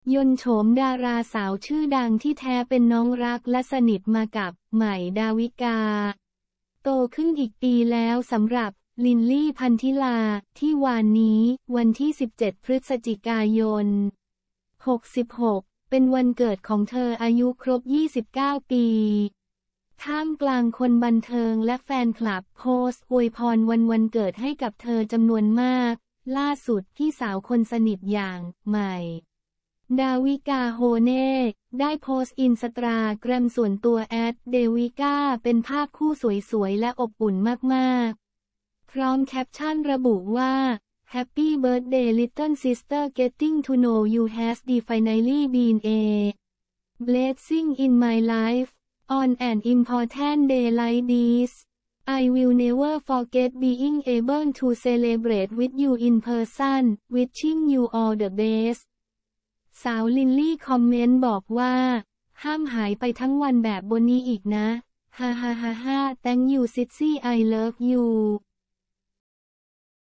ยนต์โฉมดาราสาวชื่อดังที่แท้เป็นน้องรักและสนิทมากับใหม่ดาวิกาโตขึ้นอีกปีแล้วสำหรับลินลี่พันธิลาที่วานนี้วันที่17 พฤศจิกายน 66เป็นวันเกิดของเธออายุครบ29 ปีท่ามกลางคนบันเทิงและแฟนคลับโพสต์อวยพรวันเกิดให้กับเธอจำนวนมากล่าสุดพี่สาวคนสนิทอย่างใหม่ดาวิกาโฮเน่ได้โพสต์อินสตาแกรมส่วนตัวเดวิกาเป็นภาพคู่สวยๆและอบอุ่นมากๆพร้อมแคปชั่นระบุว่า Happy birthday little sister getting to know you has definitely been a blessing in my life on an important day like this I will never forget being able to celebrate with you in person wishing you all the bestสาวลินลี่คอมเมนต์บอกว่าห้ามหายไปทั้งวันแบบบนนี้อีกนะฮ่าฮ่าฮ่าฮ่า Thank you Sissy I love you